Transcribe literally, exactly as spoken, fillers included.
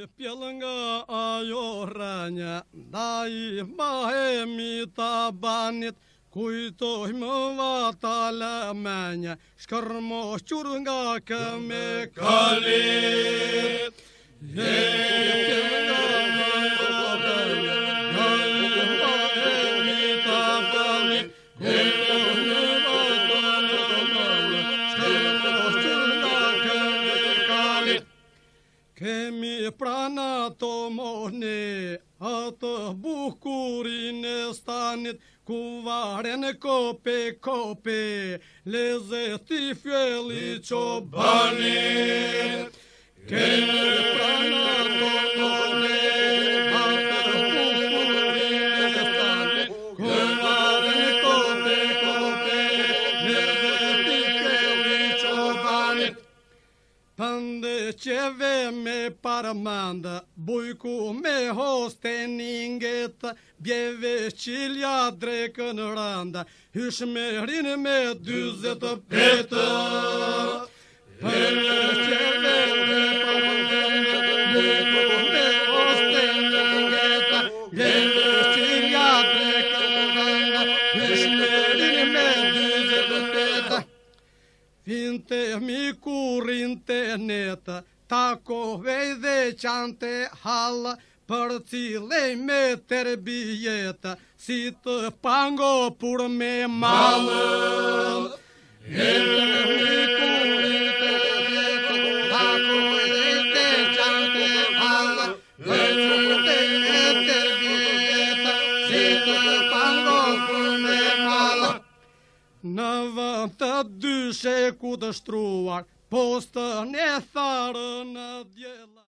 pe lângă aiorania, dai mai mi ta banit, cuito mă va tala mania, șcărmo ciurânga că me calit. Pe lângă aiorania, dai mai mi ta banit, cuito mă va tala mania, șcărmo ciurânga că me calit. Che mi prana tomone, ată bucurine stanit, cu varen cope cope, le zeti fieli ciobani. Che mi prana tomone, ată bucurine stanit, cu varen cope cope, le zeti fieli ciobani. Pande ce veme parmanda, buicu me hosteningeta, bieve cilia drecân randa, hüşmerin me düzeta peta. Pande ce veme parmanda, buicu me hosteningeta, bieve cilia drecân randa, hüşmerin me düzeta peta. Finte mi curinte neta, taco vede chante hala, părțile me terbieta, si te pango pur me mală. Finte mi curinte neta, taco vede chante hala, părțile me terbieta, si te pango pur me mală. Navanta dyshe ku të shtruar, posta ne tharë në djela.